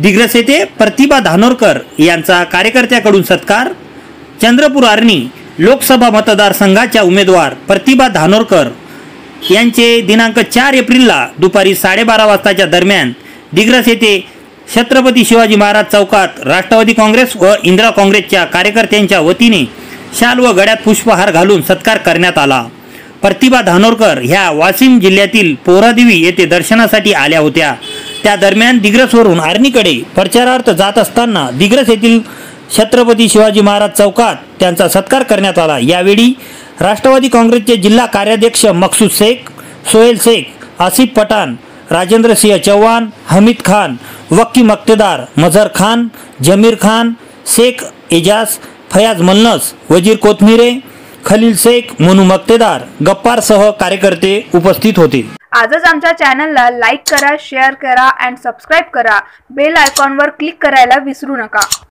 दिग्रस येथे प्रतिभा धानोरकर यांचा कार्यकर्त्याकडून सत्कार। चंद्रपूर आर्णी लोकसभा मतदारसंघाच्या उमेदवार प्रतिभा धानोरकर यांचे दिनांक 4 एप्रिलला दुपारी 12:30 वाजताच्या दरम्यान दिग्रस येथे छत्रपती शिवाजी महाराज चौकात राष्ट्रवादी काँग्रेस व इंदिरा काँग्रेसच्या कार्यकर्त्यांच्या वतीने शाल व गळ्यात पुष्पहार घालून सत्कार करण्यात आला। प्रतिभा धानोरकर ह्या वाशिम जिल्ह्यातील पोहरादेवी येथे दर्शनासाठी आल्या होत्या। त्या दरम्यान दिग्रसवरून आर्णीकडे प्रचारार्थ जात असताना दिग्रस येथील छत्रपती शिवाजी महाराज चौकात त्यांचा सत्कार करण्यात आला। यावेळी राष्ट्रवादी काँग्रेसचे जिल्हा कार्याध्यक्ष मकसूद शेख, सोहेल शेख, आसिफ पठाण, राजेंद्र सिंह चौहान, हमीद खान, वक्की मक्तेदार, मजहर खान, जमीर खान, शेख एजाज, फयाज मल्नस, वजीर कोथमिरे, खलील शेख, मोनू मक्तेदार, गप्पारसह कार्यकर्ते उपस्थित होते। आजच आमच्या चॅनलला लाईक करा, शेअर करा आणि सबस्क्राइब करा। बेल आयकॉनवर क्लिक करायला विसरू नका।